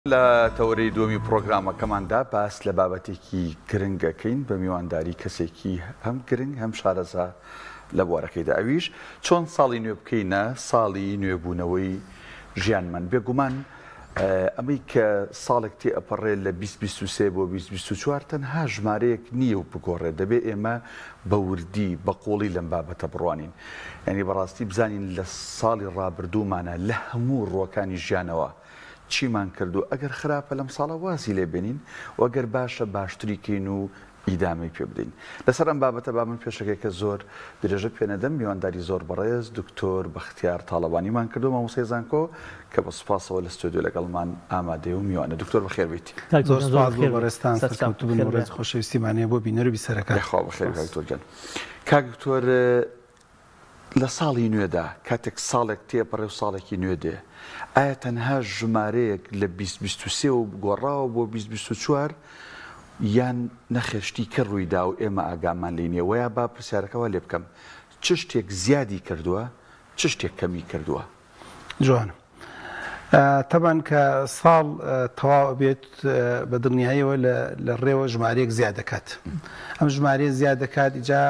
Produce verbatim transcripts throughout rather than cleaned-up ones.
لە تەورەی دووەمی پرۆگرامەکەماندا باس لە بابەتێکی گرنگەکەین بە میوانداری کەسێکی هەم گرنگ هەم شارەزا لە بوارەکەیدا. ئەویش چۆن ساڵی نوێ بکەینە ساڵی نوێبوونەوەی ژیانمان. بێگومان ئەمەی کە ساڵێک تێ ئەپەڕێت لە بیست بیست و سێ بۆ بیست بیست و چوار تەنها ژمارەیەک نییە و بگۆڕێت، دەبێت ئێمە بە وردی بە قۆڵی لەم بابەتە بڕوانین. یعنی بەڕاستی بزانین لە ساڵی ڕابردوومانە لە هەموو ڕۆکانی ژیانەوە چیمان کردو، ئەگەر خراپە لەم ساڵە وازی لێ بێنین و ئەگەر باشە باشتریکەین و ئیدامی پێ بدەین. لەسەر ئەم بابەتە با من پێشەکەی کە زۆر درێژە پێنەدەم میوانداری زۆر بەڕێز دکتۆر بەختیار تاڵەبانیمان کردو مامۆستای زانکۆ کە بە سوپاسەوە لە ستۆدیۆ لەگەڵمان ئامادەیە و میوانە. دکتۆر بەخێر بیت. زۆر سوپاس بۆ بەڕێستان سەرکەوتوو بن و ڕێز خۆشەویستیمانەیە بۆ بینەر و بیسەرەکان. خوا بەخێر دکتۆر گیان. کاک دکتۆر لە ساڵی نوێدا کاتێک ساڵێک تێپەڕێ و ساڵێکی نوێ دێ، ئایا تەنها ژمارەیەک لە بیست بیست و سێ و گۆڕاوە بۆ بیست بیست و چوار یان نەخێشتی کە ڕوویدا و ئێمە ئاگامان لێ نییە؟ وەیا با پرسیارەکەەوە لێ بکەم، چ شتێک زیادی کردووە چ شتێک کەمی کردووە؟ جوانم تەبان کە ساڵ تەواو بێت بە دڵنیاییەوە لە ڕێوە ژمارەیەک زیاد دەکات. ئەم ژمارەیە زیاد دەکات ئیجا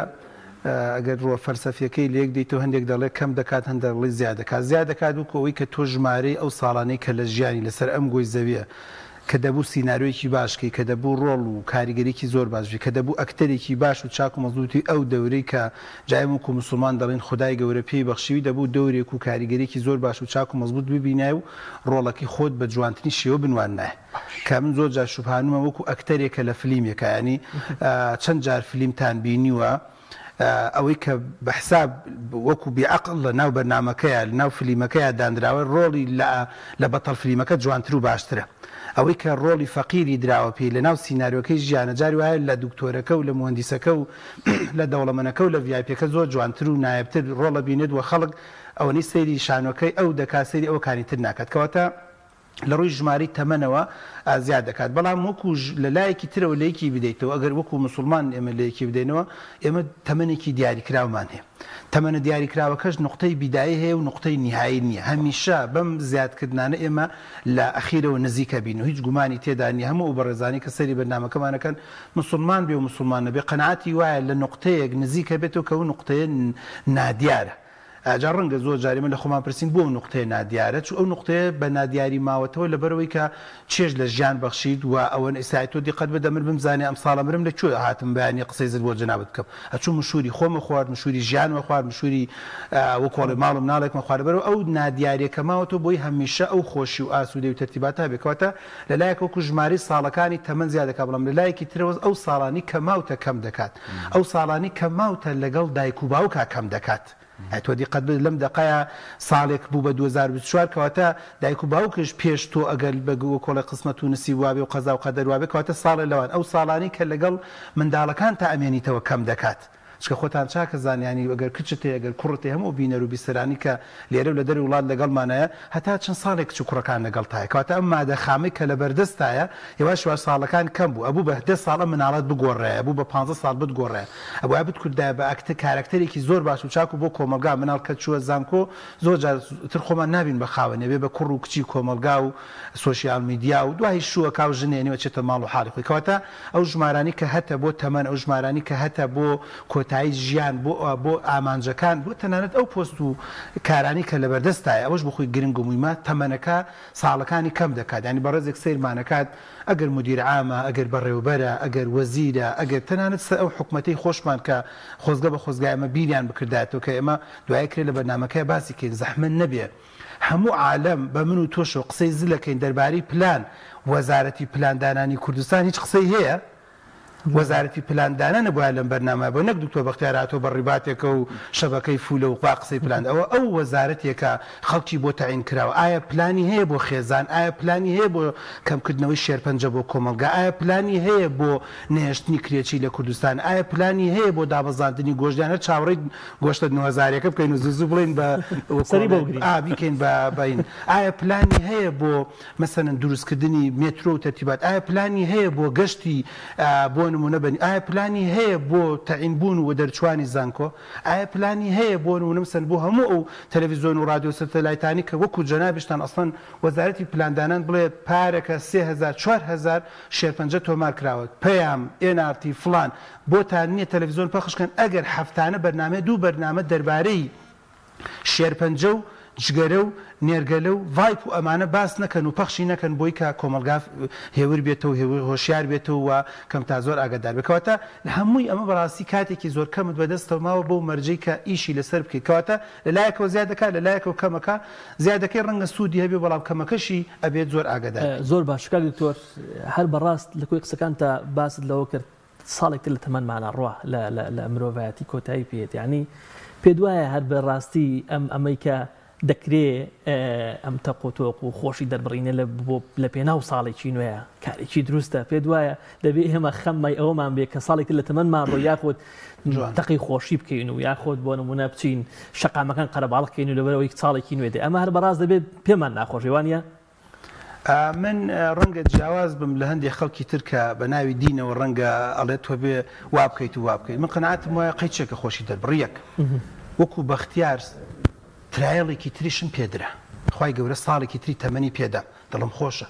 ئەگەر ڕۆ فەرسەفیەکەی لێک دیتەوە هەندێک دەڵێ کەم دەکات هەندێک دەڵێ زیاد دەکات. زیاد دەکات و کۆەوەی کە تۆ ژمارەی ئەو ساڵانەی کە لە ژیانی لەسەر ئەم گۆی زەویە کە دەبوو سیناریۆیەکی باشکەی، کە دەبوو ڕۆڵ و کاریگەریکی زۆر باشبی، کە دەبوو ئەکتەرێکی باش و چاک و مەزبوطی ئەو دەورەی کە جایمک و موسڵمان دەڵێن خودای گەورە پێی بەخشیوی، دەبوو دەورێک و کاریگەریکی زۆر باش و چاک و مەزبوط ببینای و ڕۆڵەکەی خۆت بە جوانترین شێوە بنوانایە. کە من زۆر جار شوبهانومە وەکو ئەکتەرێکە لە فیلمێکە، ینی چەند جار فیلمتان بینیوە ئەوەی کە بە حساب وەکو بێعەقڵ لە ناو بەرنامەکەیە لە ناو فیلمەکەیە دانراوە ڕۆڵی لە بەتەڵ فیلمەکە جوانتر و باشترە. ئەوەی کە ڕۆڵی فەقیری دراوە پێی لە ناو سیناریۆکەی ژیانە جاری وایە لە دکتۆرەکە و لە مهندیسەکە و لە دەوڵەمەنەکە و لە ڤیایپیەکە زۆر جوانتر و نایبتر ڕۆڵە بینێت و خەڵک ئەوەنی سەیری شانۆکەی ئەو دەکات سەیری ئەوکانی تر ناکات، کەواتە لە ڕووی ژماری تەمەنەوە زیاد دەکات. بەڵام وەکو لە لایەکی ترەوە لەیەکی بدەیتەوە، ئەگەر وەکو مسلمان ئێمە لەیەکی بدەینەوە، ئێمە تەمەنێکی دیاریکراومان هەیە. تەمەنە دیاریکراوەکەش نقطەی بیدایی هەیە و نقطەی نیهایی نییە. هەمیشە بەم زیادکردانە ئێمە لە ئەخیرەوە نزیکە بین و هیچ گومانی تێدا نیە. هەموو بەڕێزانی کە سەری بەرنامەکەمانەکەن مسلمان بێ و مسلمان نەبێ قەناعەتی وایە لە نقطەیەک نزیکە بێتەوە کە ئەو نقطەیە نادیارە. ئاجا ڕەنگە زۆر جاریمە لە خۆمان پرسین بۆ نقطەیە نادیارە، چون ئەو نقطەیە بە نادیاری ماوەتەوە لەبەرەوەی کە چێژ لە ژیان بەخشید و ئەوەن ئێستا تۆ دیقەت بدە من بمزانێ ئەم ساڵە مرم لەکوێ هاتم بەیانی قسەی زت بۆ جەنابەت بکەم، ئەچوو مشوری خۆمە خوارد، مشوری ژیانمە خوارد، مشوری وەکۆڵی ماڵم ناڵێکمە خوارد. بەرەوە ئەو نادیاریەکە ماوەتەوە بۆی هەمیشە ئەو خۆشی و ئاسوودەی و تەرتیباتە بێکەوەتە لەلایەک وەکو ژماری ساڵەکانی تەمەن زیاد دەکات، بەڵام لەلایەکی ترەوە ئەو ساڵانی کە ماوتە کەم دەکات، ئەو ساڵانی کە ماوتە لەگەڵ دایک و باوکە کەم دەکات. تۆ دیقەت بدە لەم دقەیە ساڵێک بوو بە دوو هەزار و بیست و چوار کەواتە دایک و باوکش پێش تۆ ئەگەر بەگووە کۆڵی قسمەت و نسی وابێ و قەزا و قەدەر وابێ کەواتە ساڵی لەوان ئەو ساڵانی کە لەگەڵ منداڵەکان تا ئەمێنیتەوە کەم دەکات. چکە خۆتان چاکە زانیانی ئەگەر کچت هەیە ئەگەر کوڕت هەیە هەموو بینەر و بیسەرانی کە لێرە و لە دەری وڵات لەگەڵمانەیە هەتا چەند ساڵێک کچ و کوڕەکان لەگەڵ تایە، کەواتە ئەم مادە خامی کە لە بەردەستایە یواش یواش ساڵەکان کەم بوو، ئەبوو بە دە ساڵە مناڵەت بگۆڕێ، ئەبوو بە پانزە ساڵ بتگۆڕێ، ئەبوو بتکردای بە ئەکتە کارکتەرێکی زۆر باش و چاک و بۆ کۆمەلگا مناڵ کە چووە زانکۆ زۆر جار تر خۆمان نابین بە خاوەنێ بێ بە کوڕ و کچی کۆمەلگا و سۆشیال میدیا و دوای شووە کاو ژنێنەوە چێتە ماڵ و حاڵی خۆی. کەواتە ئەو ژمارانی کە هەتە بۆ تەمەن، ئەو ژمارانی کە هەتە بۆ کۆتایی ژیان بۆ ئامانجەکان، بۆ تەنانەت ئەو پۆست و کارانی کە لە بەردەستایە ئەوەش بخۆی گرنگ و مویمە تەمەنەکە ساڵەکانی کەم دەکات. ینی بەڕێزێک سیرمانەکات ئەگەر مدیر عامە، ئەگەر بەڕێوەبەرە، ئەگەر وەزیرە، ئەگەر تەنانەت ئەو حکومەتەی خۆشمان کە خۆزگە بە خۆزگای ئەمە بیریان بکردایەوە کە ئێمە دوایەکرێ لە بەرنامەکەی باسی کەین زەحمەت نەبێ هەموو عالەم بە من و تۆش و قسەی زلەکەین دەربارەی پلان وەزارەتی پلاندانانی کوردستان هیچ قسەی هەیە؟ وەزارەتی پلاندانە نەبووە لەم بەرنامە بۆ نەک دکتۆر بەختیار هاتۆ بە ڕیباتێکە و شەبەکەی فولە و با قسەی پلان. ئەوە ئەو وەزارەتێکە خەڵکی بۆ تەعین کراوە. ئایا پلانی هەیە بۆ خێزان؟ ئایا پلانی هەیە بۆ کەمکردنەوەی شێرپەنجە بۆ کۆمەلگا؟ ئایا پلانی هەیە بۆ نێشتنی کرێچی لە کوردستان؟ ئایا پلانی هەیە بۆ دابەزاندنی گۆشتیانە چاوەڕێی گۆشتە نۆ هەزارێکە بکەین و زوو بڵین بە بیکەین بە بین؟ ئایا پلانی هەیە بۆ مەسەلەن دروستکردنی مێترۆ و تەرتیبات؟ ئایا پلانی هەیە بۆ گەشتی بۆ نمونە بنی ئایا پلانی هەیە بۆ تەعینبوون و دەرچوانی زانکۆ ئایا پلانی هەیە بۆ نموسن بۆ هەموو ئەو تەلەڤیزیۆن و رادیۆ سەتەلایتانی کە وەکو جەنابشتان ئەسڵەن وەزارەتی پلاندانان بڵێ پارەکە سێ هەزار چوار هەزار شێرپەنجە تۆمار کراوە پەیام ئێن ئار تی فلان بۆتان نییە تەلەڤیزیۆن پەخشکەن ئەگەر هەفتانە بەرنامە دوو بەرنامە دەربارەی شێرپەنجە و جگەرە و نێرگەلە و ڤایپ و ئەمانە باس نەکەن و پەخشی نەکەن بۆی کە کۆمەلگا هێور بێتەوە هۆشیار بێتەوە و کەم تا زۆر ئاگادار بکەواتە لە هەمووی ئەمە بەڕاستی کاتێکی زۆر کەمت بەدەستەوە ماوە بۆ مەرجەی کە ئیشی لەسەر بکەیت کەواتە لەلایەکەوە زیادەکە لەلایەکەوە کەمەکە زیادەکەی ڕەنگە سوودی هەبێ بەڵام کەمەکەشی ئەبێت زۆر ئاگادار زۆر باش کاک دکتۆر هەر بەڕاست لە کۆی قسەکان تا باست لەوە کرد ساڵێک لە تەمەنمانە ڕوا لە مرۆڤایەتی کۆتایی پێێت یعنی پێ دوایە هەر بەڕاستی ئەم ئەمەی کە دەکرێ ئەم تەقۆتۆق و خۆشی دەربڕینە لە پێناو ساڵێکی نوێیە کارێکی دروستە پێ دوایە دەبێت ئێمە خەممای ئەومان بێ کە ساڵێکی لە تەمەنمان ڕۆ یاخۆت تەقی خۆشی بکەین و یاخۆت بۆ نمونە بچین شەقامەکان قەرەباڵکەین و لەبەرەوەی ساڵێکی نوێ دێ ئەمە هەر بەڕاست دەبێت پێمان ناخۆشیوانە من ڕەنگە جیاواز بم لە هەندێک خەڵکی تر کە بە ناوی دینەوە ڕەنگە ئەڵێت تۆ بێ وا بکەیت و وا بکەیت من قەناعەتم وایە قەیچێکە خۆشی دەربڕیەک وەکو بەختیار ترایڵێکی تریشم پێدرا خی گەورە ساڵێکی تری تەمەنی پێدا دڵم خۆشە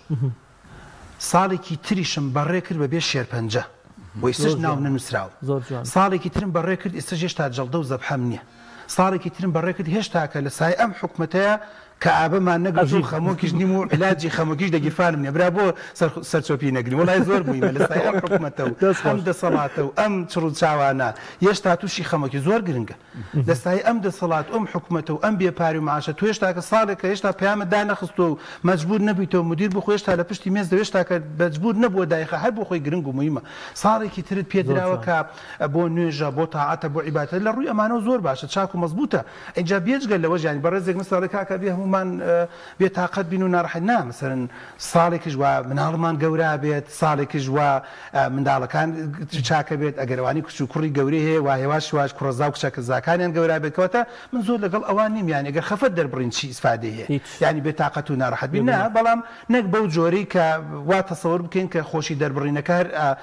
ساڵێکی تریشم بەڕێ کرد بە بێ شێرپەنجە بۆی سش ناو نەنووسراوە ساڵێکی ترم بەڕێ کرد ئێستا هێشتا جەڵدە و زەبحەم نییە ساڵێکی ترم بەڕێ کرد هێشتا کە لە سای ئەم حکومەتەیە کە ئابەمان نەگەزوو خەمۆکیش نیم و علاجی خەمۆکیش دەگیرفانم نیە برا بۆ سەرچۆپی نەگرین وڵای زۆر بوویمە لە سای ئەم حکومەتە و ئەم دەسەڵاتە و ئەم چڕ و چاوانە هێشتا تووشی خەمۆکی زۆر گرنگە لە سای ئەم دەسەڵات ئەم حکومەتە و ئەم بێپاری و معاشە تو هێشتا کە ساڵێکە هێشتا پەیامت دانەخستۆ و مەجبور نەبییتەوە مدیر بخۆ هێشتا لە پشتی مێز هێشتا کە مەجبور نەبووە دایخە هەر بۆ خۆی گرنگ و مویمە ساڵێکی ترت پێدراوە کە بۆ نوێژە بۆ تاعاتە بۆ عیباتە لە ڕووی ئەمانە زۆر باشە چاک و مەزبوطە اینجا بێجگە لەوە ژیانی بەڕێزێک مثاڵی کاکە بێ هەمومان بێتاقەت بین و ناڕەحەت نا مەسەرەن ساڵێکیش وە مناڵمان گەورە بێت ساڵێکیش وە منداڵەکان چاکە بێت ئەگەروانی کچ و کوڕی گەورەی هەیە وا هێواش شواش کوڕەزا و کچەکە زاکانیان گەورە بێتکەوتە من زۆر لەگەڵ ئەوان نیم یانی ئەگەر خەفەت دەربڕین چی ئیسفادەی هەیە یعنی بێتاقەت و ناڕەحەت بین نا بەڵام نەک بەو جۆرەی کە وا تەسەوور بکەین کە خۆشی دەربڕینەکە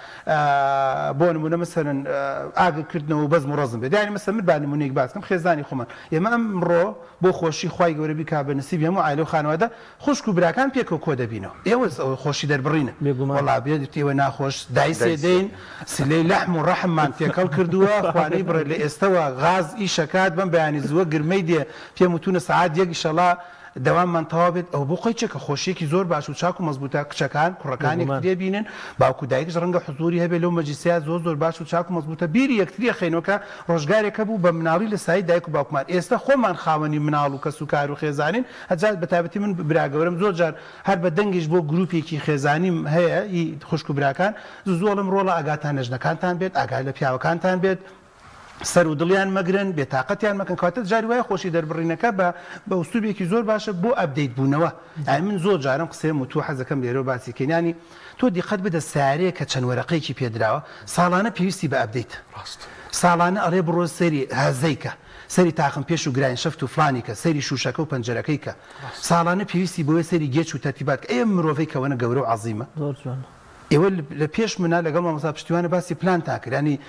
بۆ نمونە مەسەرەن ئاگرکردنەوە و بەزم و ڕەزم بێت یانی مەسەر من با نمونەیەک باس بکەم خێزانی خۆمان ئێمە ئەمڕۆ بۆ خۆشی خوای گەورە بیکا بە نسیب هەموو عائیلە و خانەوادە خوشک و براکان پێکەوە کۆ دەبینەوە ئێوە خۆشی دەربڕینە وەڵا بێت ئێوە ناخۆش دای سێدەین سلەی لەحم و ڕەحممان تێکەڵ کردووە خوانەی بڕێ لە ئێستەوە غاز ئیشەکات بەم بەیانی زووە گرمەی دێ پێم وتونە سەعات یەک ئیشەڵا دەواممان تەواو بێت ئەو بۆ خۆی چێکە خۆشیەکی زۆر باش و چاک و مەزبوطە کچەکان کوڕەکانێک دێبینن باوکو دایکش ڕەنگە حزوری هەبێت لەو مەجلیسەیە زۆر زۆر باش و چاک و مەزبوطە بیری یەکتریە خێنەوەکە ڕۆژگارێکە بوو بە مناڵی لە سای دایک و باوکمان ئێستا خۆمان خاوەنی مناڵ و کەس و کار و خێزانین هەجار بەتابەتی من براگەورم زۆر جار هەر بە دەنگیش بۆ گروپێکی خێزانیم هەیە هی خوشک و براکان زۆڵم ڕۆڵە ئاگاتان نەژنەکانتان بێت ئاگای لە پیاوەکانتان بێت سەر و دڵیان مەگرن بێتاقەتیان مەکەن کاتە جاری وایە خۆشی دەربڕینەکە بە بە ئوستوبێکی زۆر باشە بۆ ئەپدەیت بوونەوە ئای من زۆر جارم قسەم و تو حەزەکەم لێرە باسی کەنیانی تۆ دیقەت بدە سارەیە کە چەند وەرەقەیەکی پێدراوە ساڵانە پێویستی بە ئەپدەیت ساڵانە ئەڵێ بڕۆ سەری هەزەیکە سەری تاقم پێش و گران شەفت و فلانیکە سەری شوشەکە و پەنجەرەکەیکە ساڵانە پێویستی بۆیە سەری گێچ و تەرتیبات کە ئێمە مرۆڤەی کەوەنە گەورە و عەزیمە ئێوە لە پێش منە لەگەڵ مامۆستا پشتیوانە باسی پلانتان کرد ینی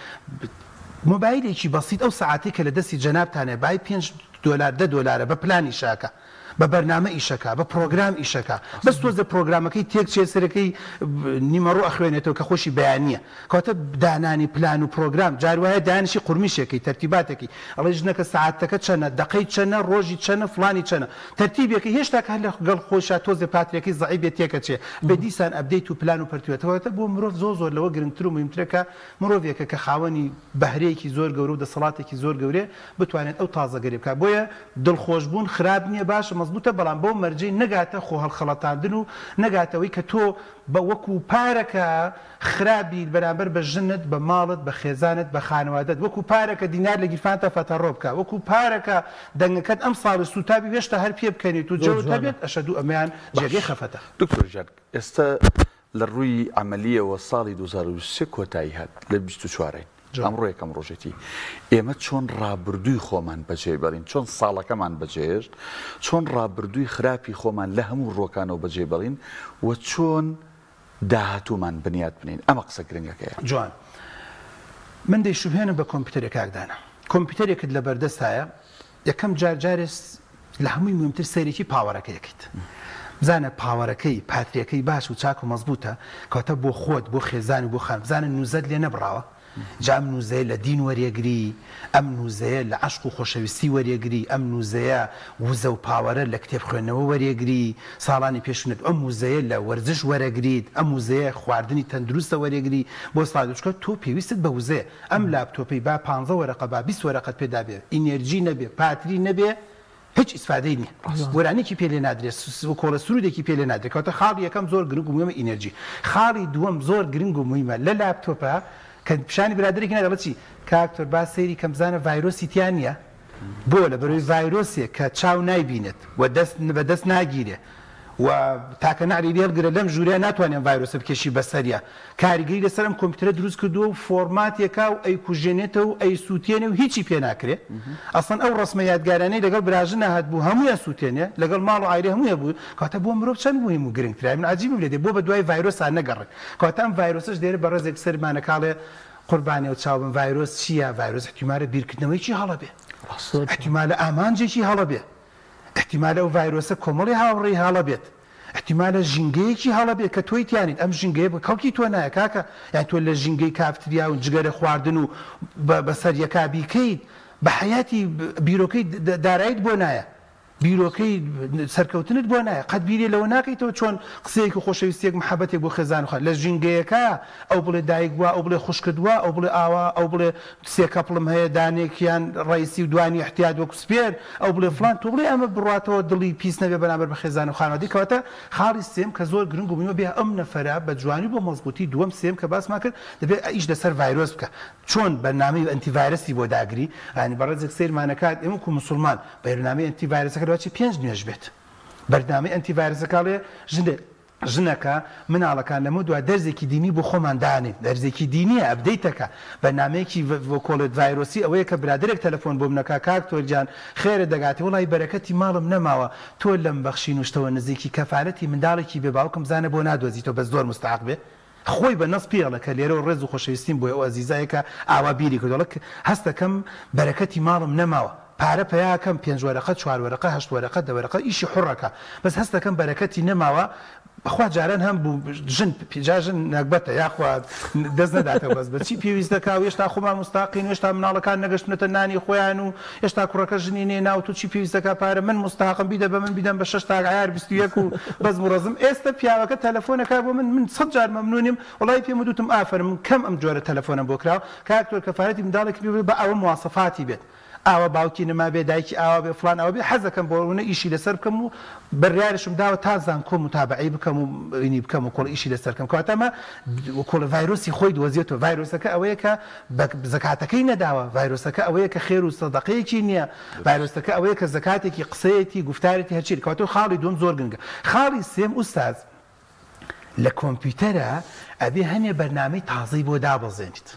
مۆبایلێکی بەسیط ئەو سەعاتێک کە لە دەستی جەنابتانێ بای پێنج دۆلار دە دۆلارە بە پلانی شاکە بە بەرنامە ئیشەکە بە پرۆگرام ئیشەکە بەس تۆزە پرۆگرامەکەی تێک چێ سەرەکەی نیمەڕۆ ئەخوێنێتەوە کە خۆشی بەیانیە کەواتە دانانی پلان و پرۆگرام جاروایە دانیشی قورمیشێکی تەرتیباتێکی ئەڵێ ژنەکە سەعاتەکە چەنە دقەی چەنە ڕۆژی چەنە فلانی چەنە تەرتیبێکی هێشتا کە هەر لەگەڵ خۆشە تۆزە پاترێکی زەعیبێت تێکە چێ بە دیسان ئەپدەیت و پلان و پەرتوێتەوەتە بۆ مرۆڤ زۆر زۆر لەوە گرنگتر و مهمترەکە مرۆڤێکە کە خاوەنی بەهرەیەکی زۆر گەورە و دەسەڵاتێکی زۆر گەورێ بتوانێت ئەو تازەگەری بکات بۆیە دڵخۆشبوون خراپ نییە باشە مەزبوطە بەڵام بۆ مەرجەی نەگاتە خۆ هەڵخەڵەتاندن و نەگاتەوەی کە تۆ بە وەکو پارەکە خراپی بەرامبەر بە ژنت بە ماڵت بە خێزانت بە خانەوادەت وەکو پارەکە دینار لە گیرفانتە فەتەڕۆ بکە وەکو پارەکە دەنگەکەت ئەم ساڵی سوتابی هێشتا هەر پێ بکەنیت و جەوت هەبێت ئەشەدوو ئەمەیان جێگەی خەفەتە. دکتۆر ژیان ئێستا لە ڕووی عەمەلیەوە ساڵی دوو هەزار و سێ کۆتایی هات لە بیست و چوارەی ئەمڕۆ یەکەم ڕۆژێتی ئێمە چۆن ڕابردووی خۆمان بەجێبەڵین چۆن ساڵەکەمان بەجێهێشت چۆن ڕابردووی خراپی خۆمان لە هەموو ڕۆکانەوە بەجێبەڵین و چۆن داهاتومان بنیاد بنین ئەمە قسە گرنگەکەیە. جوان من دەیشوبهێنم بە کۆمپیوتەرێک کاکدانە کۆمپیوتەرێکت لە بەردەستایە یەکەم جار جارێس لە هەمووی مهمتر سەرێکی پاوەڕەکە یەکەیت بزانە پاوەڕەکەی پاتریەکەی باش و چاک و مەزبوطە کەواتە بۆ خۆت بۆ خێزان و بۆ خان بزانە نوزەت لێ نەبراوە جا ئەم نوزەیە لە دین وەرێگری ئەم نوزەیە لە عەشق و خۆشەویستی وەرێگری ئەم نوزەیە وزە و پاوەرە لە کتێب خوێندنەوە وەرێگری ساڵانی پێشونت ئەم موزەیە لە وەرزش وەرەگریت ئەم موزەیە خواردنی تەندروستە وەرێگری بۆ سادوچکە تۆ پێویستت بە وزەیە ئەم لاپتۆپەی با پانزە وەرەقە با بیست وەرەقەت پێدا بێ ئینێرجی نەبێ پاتری نەبێ هیچ ئیسفادەی نییە وەرانێکی پێ لێ نادرێت کۆڵە سرودێکی پێ لێ نادرێت کەواتە خاڵی یەکەم زۆر گرنگ و مهمە ئینێرجی خاڵی دووەم زۆر گرنگ و مهمە لە لاپتۆپە کە پیشانی برادێکی نادەڵێت چی کاکتۆر با سەیری کەم بزانە ڤایرۆسی تیان نییە بۆ لە بەرەوەی ڤایرۆسێک کە چاو نایبینێت و دەست بەدەست ناگیرێ و تاکە نعری لێڵگرە لەم ژوورە ناتوانێن ڤایرۆسە بکێشی بەسەریە کاریگەری لەسەر ئەم کۆمپیوتەرە دروست کردووە و فۆرماتێکا و ئەی کوژێنێتەوە و ئەی سووتێنێ و هیچی پێ ناکرێت ئەسڵەن ئەو ڕسمە یادگارانەی لەگەڵ براژن هات بوو هەموویە سووتێنێ لەگەڵ ماڵ و عایرێ هەموویە بوو کاتە بۆ مرۆڤ چەند مهم و گرنگترای من عجیب لێ دێ بۆ بە دوای ڤایرۆسان نەگەڕێت کاتە ئەم ڤایرۆسەش دێرە بە ڕێزێک سەرمانە کاڵێ قوربانی و چاوبن ڤایرۆس چییە ڤایرۆس احتیمالە بیرکردنەوەیکی هەڵە بێ احتیمالە ئامانجێکی هەڵە بێ احتیمالە ئەو ڤایرۆسە کۆمەڵی هاوڕێی هەڵە بێت احتیمالە ژینگەیەکی هەڵە بێت کە تۆی تیانیت ئەم ژینگەیە بە کەڵکی تۆ نایە کاکە یان تۆ لە ژینگەی کافتریا و جگەرە خواردن و بەسەر یەکا بیکەیت بە حیاتی بیرۆکەی داراییت بۆ نایە بیرۆکەی سەرکەوتنت بۆ نایە قەت بیرێ لەوە ناکەیتەوە چۆن قسەیەک و خۆشەویستێک محەبەتێک بۆ خێزان خوا لە ژینگەیەکە ئەو بڵێ دایک وە ئەو بڵێ خوشکت وە ئەو بڵێ ئاوا ئەو بڵێ سێ کەپڵم هەیە دانێکیان ڕئیسی و دوانی احتیاط وەکو سپێر ئەو بڵێ فڵان تۆ بڵێ ئەمە بڕاتەوە دڵی پیس نەبێ بەرامبەر بە خێزان و خانەوادی کەواتە خاڵی سێم کە زۆر گرنگ و مهمە بێ ئەم نەفەرە بە جوانی بۆ مەزبوطی دووەم سێم کە باسمان کرد دەبێت ئیش لەسەر ڤایرۆس بکە چۆن بەرنامەی ئەنتیڤایرۆسی بۆ داگری ئەنی بەڕێزێک سەیرمانەکات ئێمە کو موسڵمان بەرنامەی ئەنتیڤایرۆسەکە دەواچی پێنج نوێژ بێت بەردامەی ئەنتیڤایرۆسەکەڵێ ژنێ ژنەکە مناڵەکان لەمە دوای دەرزێکی دینی بۆ خۆمان دانێن دەرزێکی دینیە ئەبدەیتەکە بەنامەیەکی کۆڵێت ڤایرۆسی ئەوەیە کە برادێک تەلەفۆن بۆ منەکە کاکتۆر گیان خێرە دەگاتی وڵی بەرەکەتی ماڵم نەماوە تۆ لەم بەخشی نوشتەوە نزیکی کەفالەتی منداڵێکی بێ باوکم زانە بۆ نادۆزیتەوە بە زۆر مستحق بێ خۆی بە نەس پێڵە کە لێرە و ڕێز و خۆشەویستیم بۆ ئەو ئەزیزایەکە ئاوا بیری کردوڵە هەستەکەم بەرەکەتی ماڵم نەماوە پارە پێیاکەم پێنج وەرەقە چوار وەرەقە هەشت وەرەقە دە وەرەقە ئیشی حڕەکە بەس هەستەکەم بەرەکەتی نەماوە بەخوا جاران هەم بوو ژن پیجاژن نەکبەتە یاخوا دەست نەداتەوە بەس بەچی پێویستەکە و هێشتا خۆمان مستاقین هێشتا مناڵەکان نەگەشتنەتە نانی خۆیان و هێشتا کوڕەکە ژنی نێ ناو تو چی پێویستەکە پارە من مستاقم بیدە بە من بیدەم بە شەش تا عیار بیست و یەک و بەس مڕەزم ئێستا پیاوەکە تەلەفۆنەکە بۆ من من سەد جار مەمنونیم وڵی پێم وتم ئافەر من کەم ئەم جۆرە تەلەفۆنە بۆ کراوە کاکتۆر کەفارەتی منداڵێکی بێ بە ئەوە مواسەفاتی بێت ئاوە باوکی نەما بێ دایکی ئاوا بێ فلان ئەوە بێ حەزەکەم بۆونە ئیشی لەسەر بکەم و بڕیارشم داوە تا زان کۆ متابعی بکەم و ینی بکەم و کۆڵ ئیشی لەسەر بکەم کەواتەمە کۆڵ ڤایرۆسی خۆی دۆزیێتەوە ڤایرۆسەکە ئەوەیە کە زەکاتەکەی نەداوە ڤایرۆسەکە ئەوەیە کە خێر و سەدەقەیەکی نییە ڤایرۆسەکە ئەوەیە کە زەکاتێکی قسەیەکی گفتارێتی هەرچی کەواتە خاڵی دوم زۆر گرنگە خاڵی سێم ئوستاز لە کۆمپیوتەرە ئەبێ هەنێ بەرنامەی تازەی بۆ دابەزێنیت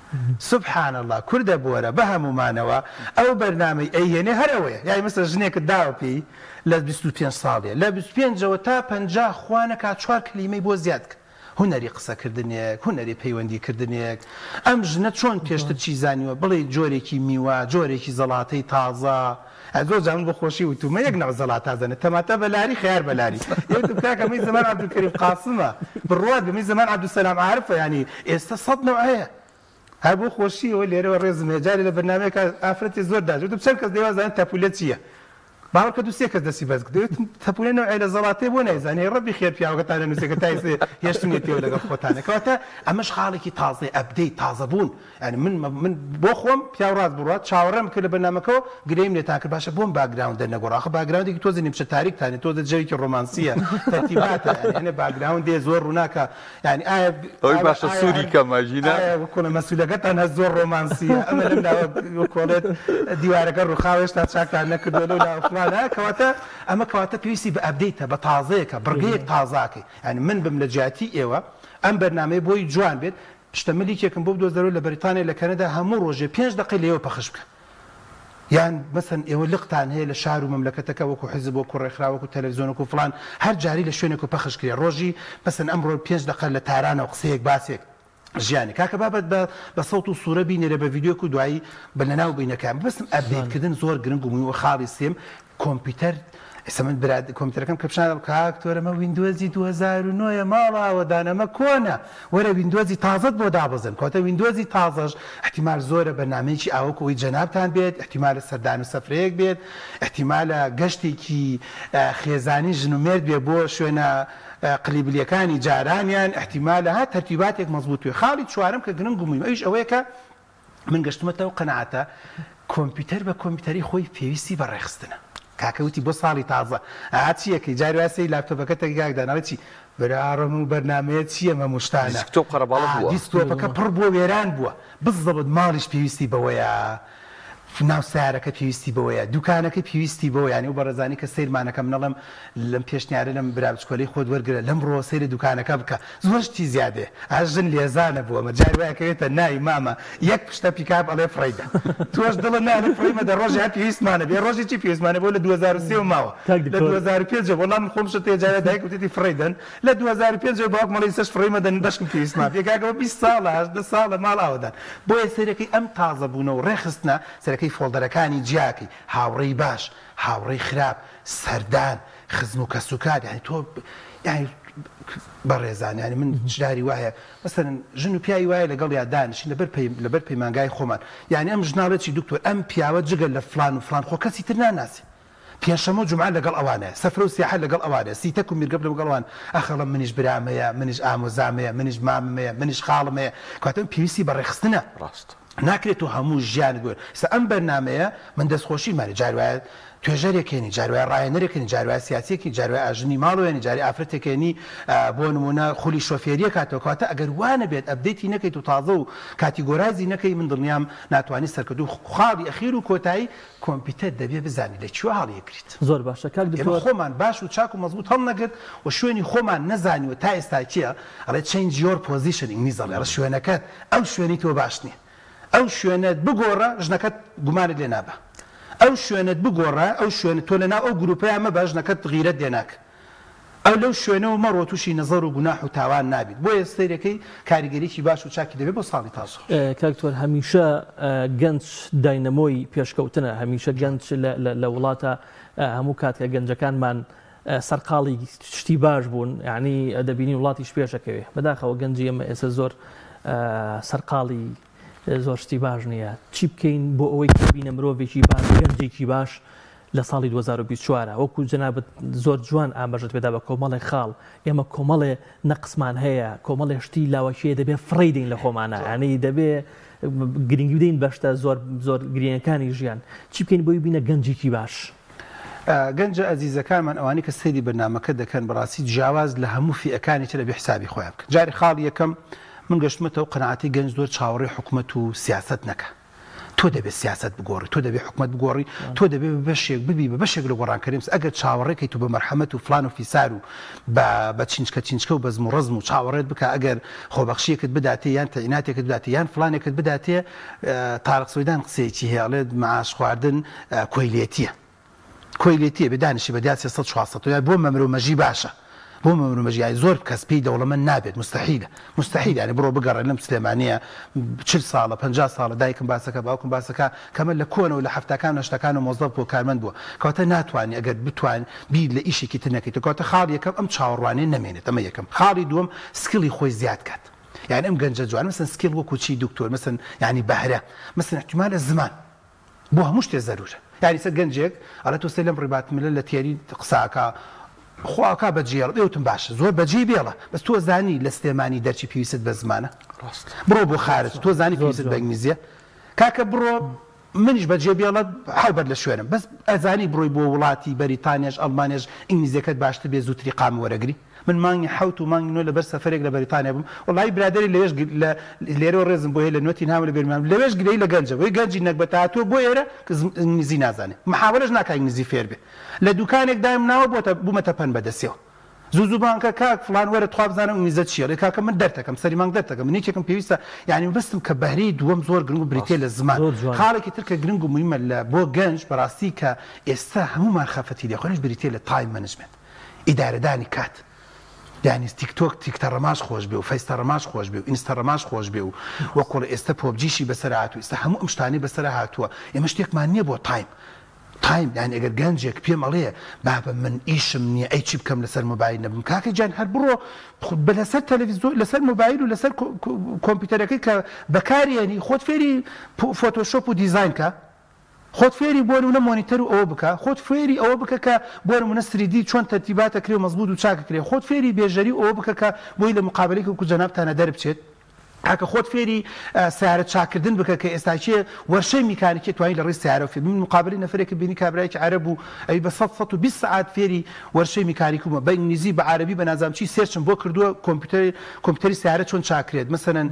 سبحان الله کوردە بۆرە بە هەمومانەوە ئەو بەرنامەی ئەیهێنێ هەرەوەیە یای مەسەر ژنێکت داوە پێی لە بیست و پێنج ساڵێ لە بیست و پێنجەوە تا پەنجا خوانەکە چوار کلیمەی بۆ زیاد کە هوەری قسەکردنێک هوەری پەیوەندیکردنێک ئەم ژنە چۆن پێشتر چی زانیوە بڵێ جۆرێکی میوە جۆرێکی زەڵاتەی تازە زۆر جامن بۆ خۆشی وتومە یەک نەوە زەڵات تازەنێت تەماتە بەلاری خیار بەلاری یەکتم کاکەمەی زەمان عەبدولکەریم قاسمە بڕوات بەمەی زەمان عەبدولسەلام عارفە ینی ئێستا سەد نەوە هەیە هەر بۆ خۆشیەوە لێرەوە ڕێزم هێجاری لە بەرنامەیەکە ئافرەتی زۆر داژێت چەند کەس دەیوازانێت تەپولە چییە باوەڕ کە دوو سێ کەس دەستی بەرز دەوێت تەپولە نەوعی لە زەڵاتەی بۆ نایزانێ ڕەبی خێر پیاوەکەتان لە نووسێکە تایسێ هێشتنێت پێوە لەگەڵ خۆتانە کەواتە ئەمەش خاڵێکی تازەی ئەبدەی تازە بوون یعنی من من بۆ خۆم پیاو ڕاست بڕات چاوەڕێم کرد لە بەرنامەکەەوە گرەیم لێ تاکرد باشە بۆم باگراوند دەرنەگۆڕ ئاخە باگراوندێکی تۆزە نیمچە تاریکتانێت تۆزە جەوێکی ڕۆمانسیە تەرتیباتە یعنی باگراوندێ زۆر ڕووناکە یعنی ئایا ئەوی باشە سووری کەماژینە وەکوڵە مەسوولەکەتان هە زۆر ڕۆمانسیە ئەمە لەم ناوە کۆڵێت دیوارەکە ڕووخاوێشتا چاکان نەکردەوە لە فڵانە کەواتە ئەمە کەواتە پێویستی بە ئەبدەیتە بە تازەیەکە بڕگەیەک تازاکەی ینی من بم لە جیاتی ئێوە ئەم بەرنامەی بۆی جوان بێت پشتە ملیکێکم بۆ بدۆزەرەوە لە بەریتانیا لە کەنەدا هەموو ڕۆژێ پێنج دقەی لێوە پەخش بکە یان مەسەن ئێوە لقتان هەیە لە شار و مەملەکەتەکە وەکو حیزب وەکو ڕێکخراو وەکو تەلەڤیزیۆن وەکو فڵان هەر جاری لە شوێنێک و پەخشکرێ ڕۆژی مەسەن ئەمڕۆ پێنج دقە لە تارانە و قسەیەک باسێک ژیانی کاکە بابەت بە سەوت و سوورە بینێرە بە ڤیدیۆک و دوایی بە لەناو بینەکان بەستم ئەپدێتکردن زۆر گرنگ و مووی خاڵی سێم کۆمپیوتەر ئێستا من براد کۆمپیوتەرەکەم کە پیشنهاد کاکتۆرەمە ویندۆزی دوو هەزار و نۆیە ماڵاوە دانەمە کۆنە وەرە ویندۆزی تازەت بۆ دابەزن کەواتە ویندۆزی تازەش احتیمال زۆرە بەرنامەیەکی ئاوەکەوەی جەنابتان بێت احتیمالە سەردان و سەفرەیەک بێت احتیمالە گەشتێکی خێزانی ژنومێرد بێ بۆ شوێنە قلیبلیەکانی جارانیان احتیمالە ها تەرتیباتێک مەزبوط وێ خاڵی چوارم کە گرنگ و موهیم ئەویش ئەوەیە کە من گەشتمەتەوە قەنەعەتە کۆمپیوتەر بە کۆمپیوتەری خۆی پێویستی بەڕێخستنە کاکەوتی بۆ ساڵی تازە ئاچیەکەی جارواسی لاپتۆپەکەتە گاکدانەوەی بەراڕم و بەرنمەیە چییە مەموشتانە دیستۆپەکە پڕ بۆ وێران بووە بزەبت ماڵیش پێویستی بەوەیە ناو سیارەکە پێویستی بەوەیە دوکانەکە پێویستی بۆ ینی و بەڕێزانی کە سیرمانەکەم نەڵم لەم پێشنیارە لەم براچکۆلی خۆت وەرگرە لەم ڕۆ سەیری دوکانەکە بکە زۆرشتی زیادێ ئاژن لێزانە بووە مە جاروایەکەوێتە نای مامە یەک پشتە پیکاب ئەڵێ فڕیدە تۆش دڵە نانە فڕیمە دە ڕۆژی پێویستمانە بێ ڕۆژی چی پێویستمانە بۆ لە دوو هەزار و سێ و ماوە لە دوو هەزار و پێنج وەڵام خۆمشە تێجارە دایک وتی فڕیدن لە دوو هەزار و پێنج باوک مەڵی سەش فڕیمە دەن دەشکم پێویستمان پێکاکەوە بیست ساڵە هەژدە ساڵە ماڵ ئاوەدان بۆیە سەرەکەی ئەم تازە بوونە و ڕێخستنە سەرەکەی فۆڵدەرەکانی جیاکی هاوڕێی باش هاوڕێی خراپ سەردان خزم و کەسوکات یعنی تۆ یعنی بەڕێزان ینی من جداری وایە مەسەرەن ژن و پیاوی وایە لەگەڵ یا دانیشین لەبەر پەیمانگای خۆمان یعنی ئەم ژناڵەتی دکتۆر ئەم پیاوە جگەل لە فلان و فلان خۆ کەسی تر ناناسی پێنجشەمە و جومعە لەگەڵ ئەوانەیە سەفرە و سیاحە لەگەڵ ئەوانەیە سیتەک و میرگەب لەگەڵ ئەوان ئەخەڵم منیش برامەیە منیش ئامۆزامەیە منیش مامەیە منیش خاڵمەیە کاتەم پێویستی بەڕێخستنە ڕاست ناکرێت و هەموو ژیان گوێر سە ئەم بەرنمەیە من دەستخۆشیمانی جاروایە توێژەرێکێنی جاروای ڕایەنەرێکنی جاروای سیاسیەکی جاروای ئاژنی ماڵوێنی جاری ئافرەتێکێنی بۆ نمونە خولی شۆفێریە کاتەوە کاتە ئەگەر وانە بێت ئەبدەیتی نەکەیت و تازە و کاتیگۆرایزی نەکەی من دڵنیام ناتوانانی سەرکردو خاڵی ئەخیر و کۆتایی کۆمپیوتەر دەبێ بزانی لە چوە هەڵیەکریت زۆر باشە کاک دکتۆر خۆمان باش و چاک و مەزبوط هەڵ نەگرت و شوێنی خۆمان نەزانیوە تا ئێستا چییە ئەڵێ change your position ئینگلیزیڵێ ڕە شوێنەکەت ئەو شوێنی تۆ باش نییە ئەو شوێنت بگۆڕە ژنەکەت گومانت لێ نابە ئەو شوێنت بگۆڕە ئەو شوێنە تۆ لەناو ئەو گروپەیە مە بە ژنەکەت غیرەت دێناکە ئەو لەو شوێنەوە مەڕۆ تووشی نەزەر و گوناح و تاوان نابێت بۆ ئێستەیرەکەی کاریگەریی باش و چاکی دەبێت بۆ ساڵی تازە کاکتۆر هەمیشە گەنج داینەمۆی پێشکەوتنە هەمیشە گەنج لە وڵاتە هەموو کاتکە گەنجەکانمان سەرقاڵی شتی باش بوون یعنی دەبینی وڵاتیش پێشەکەوێ بەداخەوە گەنجی ئێمە ئێستا زۆر سەرقاڵی زۆر شتی باش نییە چی بکەین بۆ ئەوەی بینە مرۆڤێکی باش گەنجێکی باش لە ساڵی دوو هەزار و بیست و چوار وەکو جەنابەت زۆر جوان ئاماژەت پێدا بە کۆمەڵی خاڵ ئێمە کۆمەڵێ نەقسمان هەیە کۆمەڵێ شتی لاوەشەیە دەبێت فڕیدین لە خۆمانە ینی دەبێت گرنگی بدەین بەشتە زۆر زۆر گرینەکانی ژیان چی بکەین بۆی بینە گەنجێکی باش گەنجە ئەزیزەکانمان ئەوانی کە سەیری بەرنامەکە دەکەن بەڕاستی جیاواز لە هەموو فئەکانی تر بە حسابی خۆیان بکەن جاری خاڵ یەکەم من گەشتمەتەوە قەنەعەتی گەنج زۆر چاوەڕێی حکومەت و سیاست نەکە تۆ دەبێت سیاست بگۆڕی تۆ دەبێت حکومەت بگۆڕی تۆ دەبێت بەشێک ببی بە بەشێک لە گۆڕانکەریمس ئەگەر چاوەڕێکی تو بە مەرحەمەت و فلان و فیسار و بە چینچکە چینچکە و بەزم و ڕزم و چاوەڕێت بکە ئەگەر خۆبەخشیەکت بداتێ یان تەعیناتێکت بداتێ یان فلانێکت بداتێ تارق سویدان قسەیەکی هێڵێت معاش خواردن کۆیلێتیە کۆیلێتیە بێدانشی بە دیات سێسەد چوارسەد یا بۆ مەمرۆ مەژی باشە بۆ مەمرۆمەژیای زۆر کەس پێی دەوڵەمەند نابێت مستحیلە مستحیل یعنی بڕۆ بگەڕێ لەم سلێمانیە چل ساڵە پەنجا ساڵە دایکم باسەکە باوکم باسەکە کەمە لە کۆنەوە لە هەفتەکان نەشتەکان و مۆزدەف بۆ کارمەند بووە کەواتە ناتوانانی ئەگەر بتوان بیر لە ئیشێکی تر نەکەیت کەواتە خاڵ یەکەم ئەم چاوەڕوانێ نەمێنێت ئەمە یەکەم خاڵی دووەم سکیڵی خۆی زیاد کات یعنی ئەم گەنجە جوان مەسەن سکیڵ وەکو چی دکتۆر مەسەن یعنی بەهرە مەسەن احتیمالە زمان بۆ هەموو شتێ زەرورە یعنی سەر گەنجێک ئەڵێ تۆ سێ لەم ڕێبات ملە لە تیاری قساکە خواکە بەجێڕ دێوتم باشە زۆر بەجێ بێڵە بەس تۆ زانی لە سلێمانی دەرچی پێویست بە زمانە بڕۆ بۆ خارج تۆ زانی پێویست بە ئینگلیزیە کاکە بڕۆ منیش بەجێ بێڵە هەڵبەر لە شوێنم بەس ئەزانی بڕۆی بۆ وڵاتی بەریتانیاش ئەڵمانیاش ئینگلیزیەکەت باشتر بێ زووتری قام وەرەگری من مانگی حوت و مانگی نۆ لەبەر سەفەرێک لە بەریتانیا بووم وڵی برادری لەوێش لێرە ڕێزم بۆ هەیە لە نوێتی ناوە لە بێرمان لەوێش گرەی لە گەنجە بۆی گەنجی نەکبەتە هاتووە بۆ ئێرە کە ئینگلیزی نازانێت محاولەش ناکە ئینگلیزی فێر بێ لە دوکانێک دایم ناوە بۆتە بوومەتە پەن بەدەستەوە زوو زوبانکە کاک فلان وەرە تخوا بزانم میزە چیە لێ کاکە من دەردەکەم سەری مانگ دەردەکەم من یەکێکم پێویستە یعنی بەستم کە بەهرەی دووەم زۆر گرنگ و بریتێ لە زمان خاڵێکی تر کە گرنگ و مهمە لە بۆ گەنج بەڕاستی کە ئێستا هەمومان خەفەتی لێ خۆش بریتێ لە تایم مەنیجمنت ئیدارەدانی کات یعنی تیکتۆک تیکتە ڕەماش خۆش بێ و فەیستە ڕەماش خۆش بێ و ئینستە ڕەماش خۆش بێ و وەکوڵ ئێستا پۆبجیشی بەسەر هاتووە ئێستا هەموو ئەم شتانەی بەسەر هاتووە ئێمە شتێکمان نییە بۆ تایم تایم یعنی ئەگەر گەنجێک پێم ئەڵێ بابە من ئیشم نییە ئەی چی بکەم لەسەر مۆبایل نەبم کاکە جان هەر بڕۆ بە لەسەر تەلەڤیزۆن لەسەر مۆبایل و لەسەر کۆمپیوتەرەکەی کە بەکارێنی خۆت فێری فۆتۆشۆپ و دیزاین کە خۆت فێری بۆ نمونە مۆنیتەر و ئەوە بکە خۆت فێری ئەوە بکە کە بۆ نمونە سریدی چۆن تەرتیباتە کرێ و مەزبوط و چاکە کرێ خۆت فێری بێژەری ئەوە بکە کە بۆی لە مقابلەی کە جەنابتانە دەربچێت هاکە خۆت فێری سیارە چاکردن بکە کە ئێستاچێ وەرشەی میکانیکی توانی لە ڕێی سیارە فێ من مقابلی نەفرێکی بینی کابرایکی عەرەب و ئەی بە سەد و بیست سەعات فێری وەرشەی میکانیکومە بە ئینگلیزی بە عەرەبی بە نازانم چی سێرچم بۆ کردووە کۆمپیوتەری کۆمپیوتەری سیارە چۆن چاکرێت مەسەلەن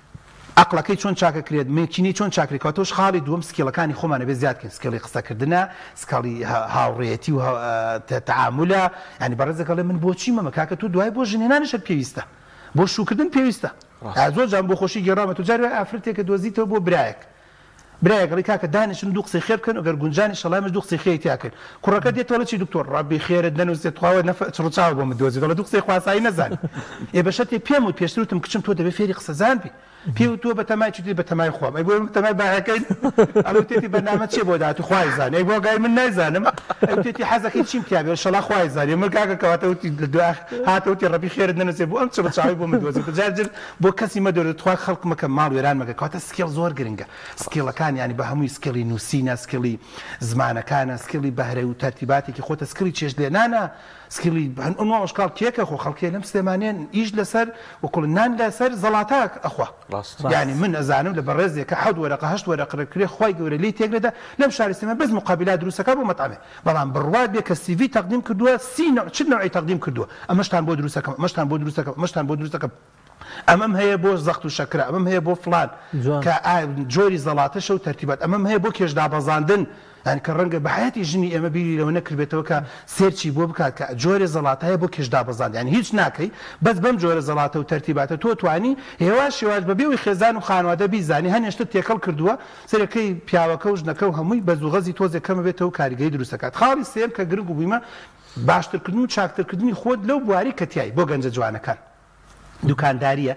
عقلەکەی چۆن چاکەکرێت مێکینی چۆن چاکرێتەوە تۆش خاڵی دووەم سکیلەکانی خۆمانە بێ زیادکەین سکیلی قسەکردنە سکاڵی هاوڕێتی و تەعاملە ینی بەڕێزەکەڵێ من بۆچی مەمە کاکە تو دوای بۆ ژنێنانشت پێویستە بۆ شوکردن پێویستە زۆر جان بۆ خۆشی گەڕامە تو جار ئافرەتێکە دۆزیتەوە بۆ برایەک برایەکڵی کاکە دانیشن دوو قسەی خێر بکەن ئەگەر گونجانی شەڵامش دوو قسەی خێری تیاکەن کوڕەکە دێتەوە چی دکتۆر ڕابی خێرت نەنووسێت تواوە نەفڕچاو بۆ من دۆزیتەوە دوو قسەی خواسایی نەزانێت ئێ بەشەتی پێم و پێشترتم کچم تۆ دەبێت فێری قسەزان بی پێ و تۆ بە تەمای چی بە تەمای خۆم ئەی بۆ تەمای باەکەین ئەلوتێتی بەنامە چێ بۆ داات و خوای زانێ بۆ گای من نایزانم ئەوتێتی حەزەکەی چیم پیاێ شەڵا خوای زانێ من کاکە کەواتەوتی لە دو هاتەوتی ڕەبی خێرت نەنووسێ بۆ ئەم چڕچاوی بۆ من دۆزێت جارجر بۆ کەسی مەدۆرێت توا خەڵک مەکە ماڵ وێران مەکە کاتە سکیل زۆر گرنگە سکیلەکان ینی بە هەمووی سکیلی نووسینە سکیلی زمانەکانە سکیلی بەهرە و تەرتیباتێکی خۆتە سکیلی چێژ لێنانە سکیلی ئەوشکال کێکە خۆ خەڵکێ لەم سلێمانێن ئیش لەسەر وەکوڵ نان لەسەر زەڵاتاک ئەخوا ینی من ئەزانم لە بەڕێزێکە حەوت وەرەقە هەشت وەرەقڕێکرێ خی گەورە لی تێگرێدا لەم شارستێمە بەس مقابلات دروستەکە بۆ مەتامێ بەڵام بڕوات بێ کە سیڤی تەقدیم کردووە سی چ نوعی تەقدیم کردووە ئەمەشتان بۆ دروستەکەم ئەمەشتان بۆ دروستەکەم ئەمەشتان بۆ دروستەکەم ئەمەم هەیە بۆ زەخت و شەکرە ئەمەم هەیە بۆ فلان کە جۆری زەڵاتەشە و تەرتیبات ئەمەم هەیە بۆ کێشدا بەزاندن ینی کە ڕەنگە بەحەتی ژنی ئێمە بیری لەوە نەکردێتەوە کە سێرچی بۆ بکات کە جۆرە زەڵات هەیە بۆ کێشدا بەزاند ینی هیچ ناکەی بەس بەم جۆرە زەڵاتە و تەرتیباتە تۆ توانی هێواش شێواش بەبێەوەی خێزان و خانوادە بیزانی هەنێشتە تێکەڵ کردووە سەرەکەی پیاوەکە و ژنەکە و هەمووی بە زوغەزی تۆزێک کەمە بێتەوە کاریگەی دروستەکات خاڵی سێم کە گرنگ و بوویمە باشترکردن و چاکترکردنی خۆت لەو بواری کەتیایی بۆ گەنجە جوانەکان دوکانداریە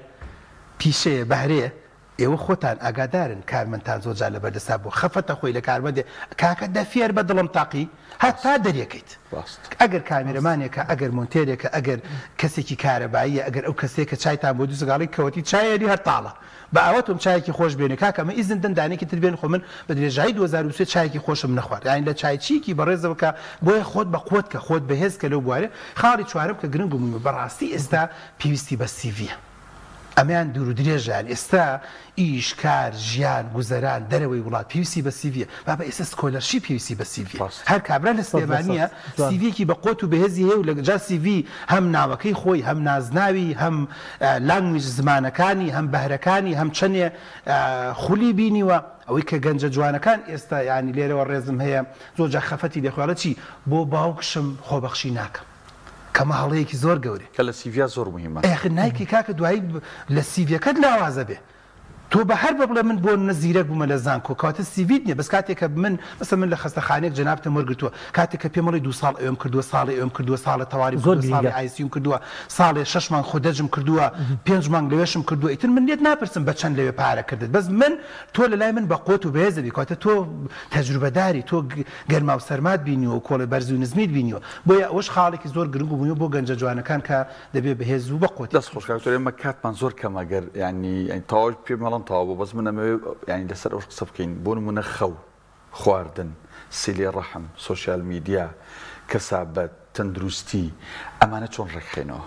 پیشەیە بەهرەیە ئێوە خۆتان ئاگادارن کارمەندتان زۆرجار لە بەردەسا بۆ خەفەتە خۆی لە کارمەندێ کاکە دەفێر بە دڵم تاقی هەتا دەریەکەیت ئەگەر کامێرەمانێکە ئەگەر مۆنتێرێکە ئەگەر کەسێکی کارەباییە ئەگەر ئەو کەسێکە چایتان بۆ دووسگاڵی کەوتی چایەری هەر تاڵە بە ئەوەتم چایەکی خۆش بێنێ کاکەمە ئیزن دەندانێکی تر بێن خۆ من بە درێژایی دوو هەزار و سێ چایەکی خۆشم نەخوارد یانی لە چایچیکی بەڕێزەوە کە بۆیە خۆت بە قوت کە خۆت بەهێز کە لەو بوارێ خاڵی چوارم کە گرنگ بوومە بەڕاستی ئێستا پێویستی بە سیڤیە ئەمیان دوور و درێژیان ئێستا ئیش کار ژیان گوزەران دەرەوەی وڵات پێویستی بە سیڤە بابە ئێستا سکۆلەرشی پێویستی بە سیڤە هەر کابرا لە سلێمانیە سیڤێکی بە قوت و بەهێزی هەیە و لە جا سیڤ هەم ناوەکەی خۆی هەم نازناوی هەم لانگویج زمانەکانی هەم بەهرەکانی هەم چەندێ خولی بینیوە ئەوەی کە گەنجە جوانەکان ئێستا ینی لێرەوە ڕێزم هەیە زۆرجار خەفەتی دەخوارە چی بۆ باوکشم خۆبەخشی ناکەم کەمە هەڵەیەکی زۆر گەورێ کە لە سیڤیا زۆر مهمە ئەخ نایکی کاکە دوایی لە سیڤەکەت لاوازە بێ تۆ بە هەر بەڵێ من بۆ نەزیرەک بوومە لە زانکۆ کاتە سیڤیت نییە بەس کاتێککە من مەسە من لە خەستەخانێک جەنابتە وەرگرتووە کاتێک کە پێمەڵی دو ساڵ ئەوم کردووە ساڵی ئەوم کردووە ساڵە تەواوی زۆر ساڵی ئایسیوم کردووە ساڵێ شەش مانگ خۆدەجم کردووە پێنج مانگ لەوێشم کردووە ئیتر من لێت ناپرسم بە چەند لەوێ پارە کردت بەس من تۆ لە لای من بە قوت و بەهێزەبی کاتە تۆ تەجروبەداری تۆ گەرما و سەرمات بینیوە و کۆڵی بەرز و نزمیت بینیوە بۆیە ئەوش خاڵێکی زۆر گرنگ بووە بۆ گەنجە جوانەکان کە دەبێ بەهێز و بە قوت دەست خۆشکاتۆر ئێمە کاتمان زۆر کەمەگەر ینی تاوا پێ مەڵەن تاوا بەس منە يعني لەسەر ئەوش قسە بکەین بۆ نمونە خەو خواردن سیلی ڕەحم سوۆسیال میدیا کەسابەت تەندروستی ئەمانە چۆن ڕێکخێنەوە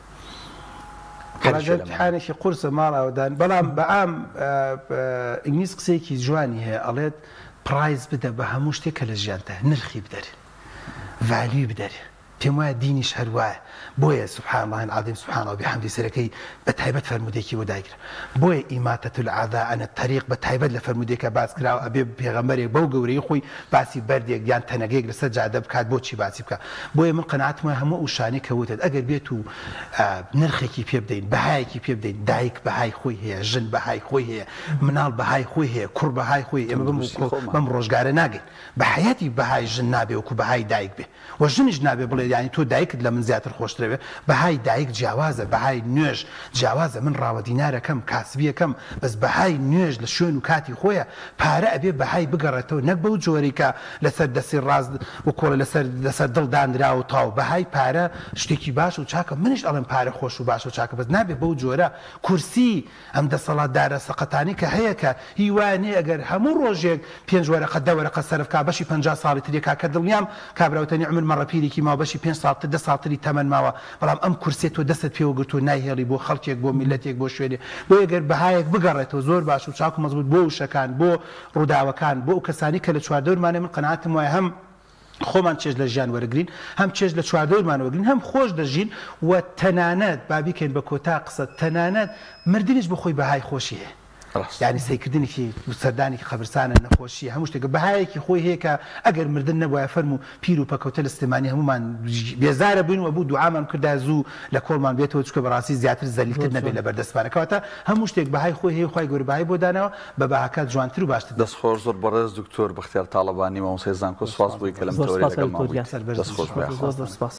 حانێکی قورسە ماڵاوەدان بەڵام بەعام ئینگلیز قسەیەکی جوانی هەیە ئەڵێت پرایز بدە بە هەموو شتێک کە لە ژیانتە نرخی بدەرێ ڤالیوی بدەرێ پێم وایە دینیش هەروایە بۆیە سبحان الله العظیم سبحان الله بحمدی سەرەکەی بە تایبەت فەرمودێکی بۆ دایکرا بۆیە ئیماتەة الأعداء عن الطريق بە تایبەت لە فەرمودێکە باس کراوە ئەبێ پێغەمبەرێک بەو گەورەی خۆی باسی بەردێک یان تەنەگەیەک لەسەر جادە بکات بۆچی باسی بکات بۆیە من قەناعەتم وایە هەموو ئوشانەی کەوتێت ئەگەر بێت و نرخێکی پێ بدەین بەهایەکی پێ بدەین دایک بەهای خۆی هەیە ژن بەهای خۆی هەیە مناڵ بەهای خۆی هەیە کوڕ بەهای خۆی ئێمە بەم ڕۆژگارە ناگەین بە حیاتی بەهای ژن نابێ وەکو بەهای دایک بێ و ژنیش نابێ بڵێ یانی تۆ دایکت لە من زیاتر خۆشترەوێ بەهای دایک جیاوازە بەهای نوێژ جیاوازە من ڕاوە دینارەکەم کاسبیەکەم بەس بەهای نوێژ لە شوێن و کاتی خۆیە پارە ئەبێ بەهای بگەڕێتەوە نەک بەو جۆرەی کە لەسەر دەستی ڕاست و کۆڵە لەسەر لەسەر دڵ دانرا و تاو بەهای پارە شتێکی باش و چاکە منیش ئەڵێم پارە خۆش و باش و چاکە بەس نابێ بەو جۆرە کورسی ئەم دەسەڵاتدارە سەقەتانی کە هەیە کە هیوانێ ئەگەر هەموو ڕۆژێک پێنج وەرەقە دە وەرەقە سەرفکا بەشی پەنجا ساڵی ترێکا کە دڵنیام کابراوتەنی عمر مەڕەپیرێکی ماوە بەشی پێنج ساڵتر دە ساڵتری تەمەن ماوە بەڵام ئەم کورسێ تۆ دەستت پێوەگرت و نایهێڵی بۆ خەڵکێک بۆ میلەتێک بۆ شوێنێ بۆ ئەگەر بەهایەک بگەڕێتەوە زۆر باش و چاک و مەزبوط بۆ وشەکان بۆ ڕووداوەکان بۆ ئەو کەسانی کە لە چواردەورمانە من قەناعەتم وایە هەم خۆمان چێژ لە ژیان وەرەگرین هەم چێژ لە چواردەورمانەوەگرین هەم خۆش دەژین و تەنانەت بابیکەین بە کۆتا قسە تەنانەت مردنیش بخۆی بەهای خۆشی هەیە یعنی سەیکردنێکی سەردانێکی خەبرسانە نەخۆشیە هەموو شتێک بەهایەکی خۆی هەیە کە ئەگەر مردن نەبووە فەرمو پیر و پەکەوتە لە سلێمانی هەمومان بێزارە بووین و بوو دوعامان کردا زوو لە کۆڵمان بێتەوە چکە بەڕاستی زیاتر زەلیلتر نەبێت لە بەردەستمانەکەواتە هەموو شتێک بەهای خۆی هەیە خۆی گەورە بەهای بۆ داناوە بە بەهاکات جوانتر و باشتر دەستخۆش زۆر بەڕێز دکتۆر بەختیار تاڵەبانی مامۆستای زانکۆ سواس بووی کە لەم تەورەی لەگەڵ ماوەیت دەستخۆش بێ.